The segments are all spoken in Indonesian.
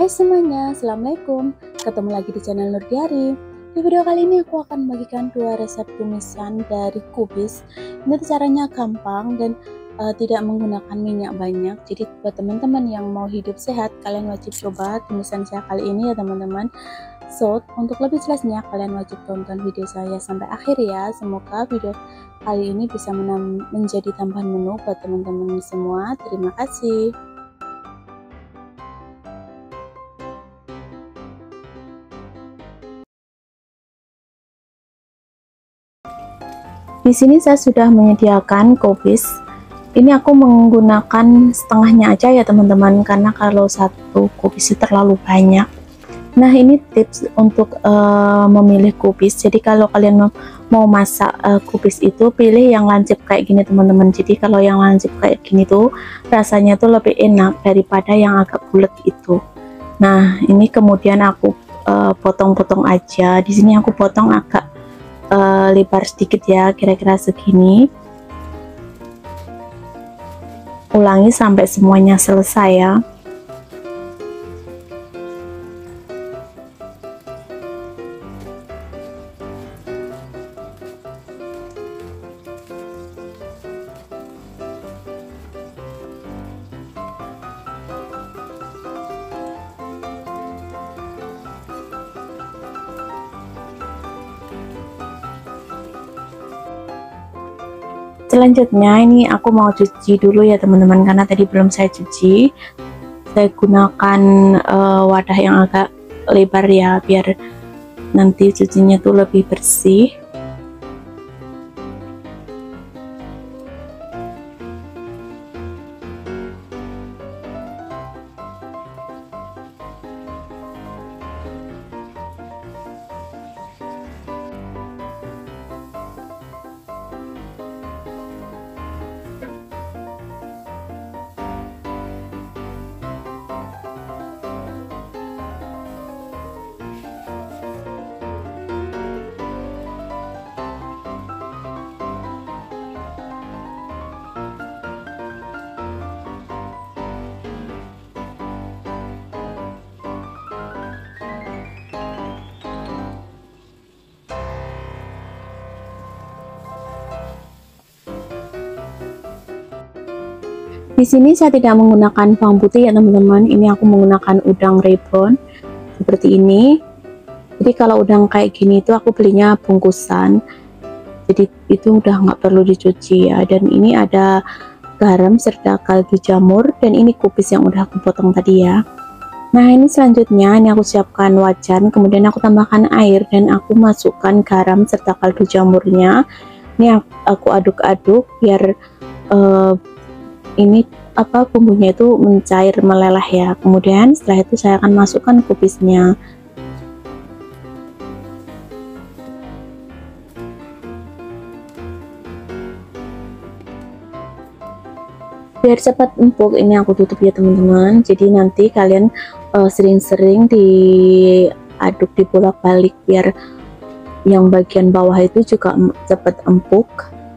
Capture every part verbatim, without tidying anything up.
Hai semuanya, Assalamualaikum. Ketemu lagi di channel Nur Diari. Di video kali ini aku akan membagikan dua resep tumisan dari kubis. Ini caranya gampang dan uh, tidak menggunakan minyak banyak. Jadi buat teman-teman yang mau hidup sehat, kalian wajib coba tumisan saya kali ini ya teman-teman. So, untuk lebih jelasnya kalian wajib tonton video saya sampai akhir ya. Semoga video kali ini bisa menjadi tambahan menu buat teman-teman semua. Terima kasih. Di sini saya sudah menyediakan kubis. Ini aku menggunakan setengahnya aja ya teman-teman, karena kalau satu kubis itu terlalu banyak. Nah, ini tips untuk uh, memilih kubis. Jadi kalau kalian mau masak uh, kubis itu, pilih yang lancip kayak gini teman-teman. Jadi kalau yang lancip kayak gini tuh rasanya tuh lebih enak daripada yang agak bulat itu. Nah, ini kemudian aku potong-potong uh, aja. Di sini aku potong agak Uh, lebar sedikit ya, kira-kira segini. Ulangi sampai semuanya selesai ya. Selanjutnya ini aku mau cuci dulu ya teman-teman, karena tadi belum saya cuci. Saya gunakan uh, wadah yang agak lebar ya, biar nanti cucinya tuh lebih bersih. Di sini saya tidak menggunakan bawang putih ya teman-teman. Ini aku menggunakan udang rebon seperti ini. Jadi kalau udang kayak gini itu aku belinya bungkusan. Jadi itu udah nggak perlu dicuci ya. Dan ini ada garam serta kaldu jamur, dan ini kubis yang udah aku potong tadi ya. Nah, ini selanjutnya ini aku siapkan wajan, kemudian aku tambahkan air dan aku masukkan garam serta kaldu jamurnya. Ini aku aduk-aduk biar uh, ini apa bumbunya itu mencair, meleleh ya. Kemudian setelah itu saya akan masukkan kubisnya. Biar cepat empuk, ini aku tutup ya teman-teman. Jadi nanti kalian sering-sering uh, diaduk, dibolak-balik biar yang bagian bawah itu juga cepat empuk.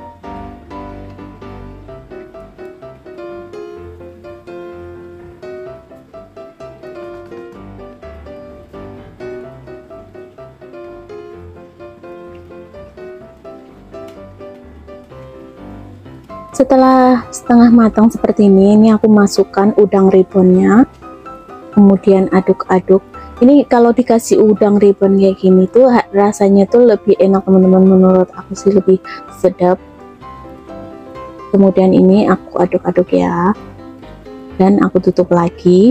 Setelah setengah matang seperti ini, ini aku masukkan udang rebonnya, kemudian aduk-aduk. Ini kalau dikasih udang rebon kayak gini tuh rasanya tuh lebih enak teman-teman, menurut aku sih lebih sedap. Kemudian ini aku aduk-aduk ya, dan aku tutup lagi.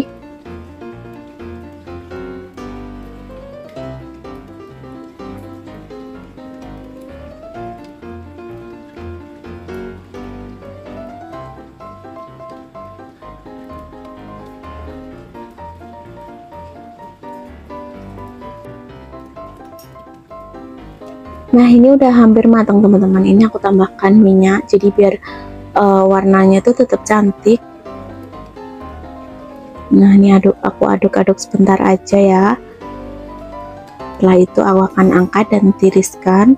Nah, ini udah hampir matang teman-teman. Ini aku tambahkan minyak, jadi biar uh, warnanya tuh tetap cantik. Nah, ini aduk, aku aduk-aduk sebentar aja ya. Setelah itu aku akan angkat dan tiriskan.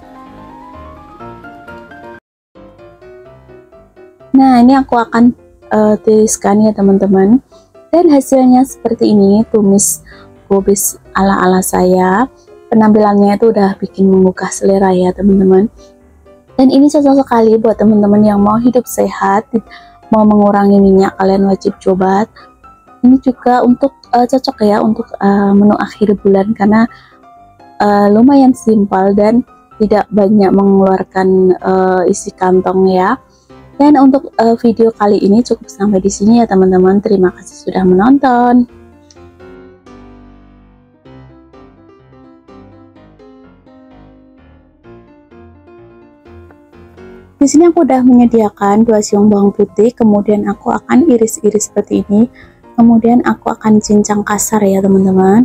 Nah, ini aku akan uh, tiriskan ya teman-teman. Dan hasilnya seperti ini, tumis kubis ala-ala saya. Penampilannya itu udah bikin menggugah selera ya teman-teman. Dan ini cocok sekali buat teman-teman yang mau hidup sehat, mau mengurangi minyak, kalian wajib coba. Ini juga untuk uh, cocok ya untuk uh, menu akhir bulan karena uh, lumayan simpel dan tidak banyak mengeluarkan uh, isi kantong ya. Dan untuk uh, video kali ini cukup sampai di sini ya teman-teman. Terima kasih sudah menonton. Di sini aku udah menyediakan dua siung bawang putih, kemudian aku akan iris-iris seperti ini. Kemudian aku akan cincang kasar ya teman-teman.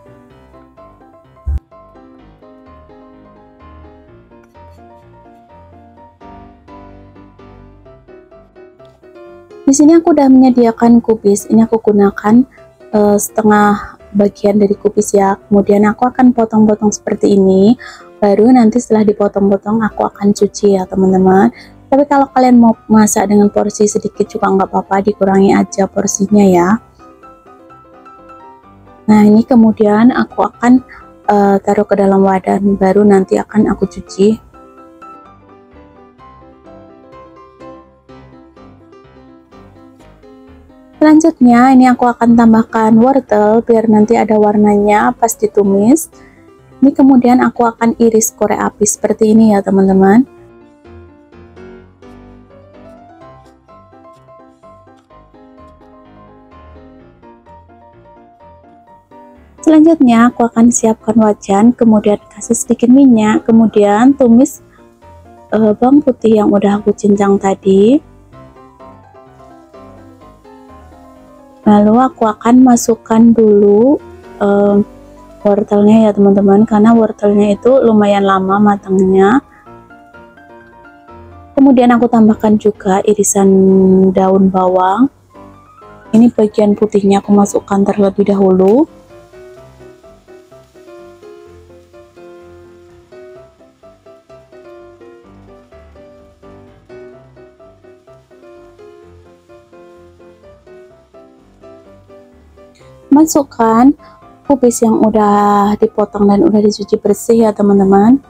Di sini aku udah menyediakan kubis. Ini aku gunakan uh, setengah bagian dari kubis ya. Kemudian aku akan potong-potong seperti ini. Baru nanti setelah dipotong-potong aku akan cuci ya teman-teman. Tapi kalau kalian mau masak dengan porsi sedikit juga nggak apa-apa, dikurangi aja porsinya ya. Nah ini kemudian aku akan uh, taruh ke dalam wadah. Baru nanti akan aku cuci. Selanjutnya ini aku akan tambahkan wortel biar nanti ada warnanya pas ditumis. Ini kemudian aku akan iris korek api seperti ini ya teman-teman. Selanjutnya aku akan siapkan wajan, kemudian kasih sedikit minyak, kemudian tumis uh, bawang putih yang udah aku cincang tadi. Lalu aku akan masukkan dulu um, wortelnya ya teman-teman, karena wortelnya itu lumayan lama matangnya. Kemudian aku tambahkan juga irisan daun bawang. Ini bagian putihnya aku masukkan terlebih dahulu. Masukkan kubis yang udah dipotong dan udah dicuci bersih ya teman-teman.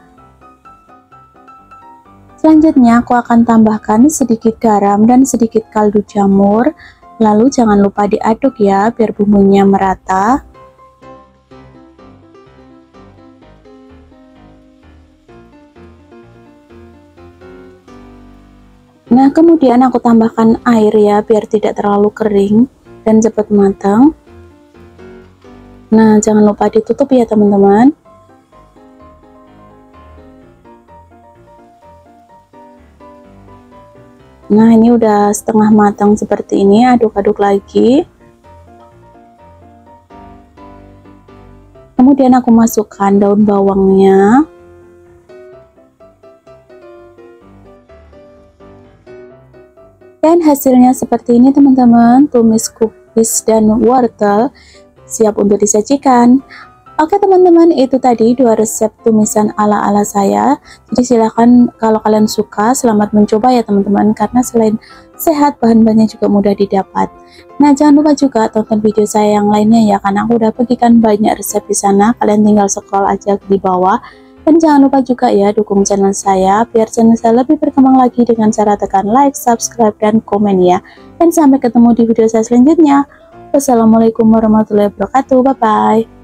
Selanjutnya aku akan tambahkan sedikit garam dan sedikit kaldu jamur. Lalu jangan lupa diaduk ya biar bumbunya merata. Nah kemudian aku tambahkan air ya biar tidak terlalu kering dan cepat matang. Nah jangan lupa ditutup ya teman-teman. Nah ini udah setengah matang seperti ini, aduk-aduk lagi. Kemudian aku masukkan daun bawangnya. Dan hasilnya seperti ini teman-teman, tumis kubis dan wortel siap untuk disajikan. Oke teman-teman, itu tadi dua resep tumisan ala-ala saya. Jadi silahkan kalau kalian suka, selamat mencoba ya teman-teman, karena selain sehat, bahan-bahannya juga mudah didapat. Nah jangan lupa juga tonton video saya yang lainnya ya, karena aku udah bagikan banyak resep di sana. Kalian tinggal scroll aja di bawah. Dan jangan lupa juga ya dukung channel saya biar channel saya lebih berkembang lagi dengan cara tekan like, subscribe, dan komen ya. Dan sampai ketemu di video saya selanjutnya. Wassalamualaikum warahmatullahi wabarakatuh. Bye bye.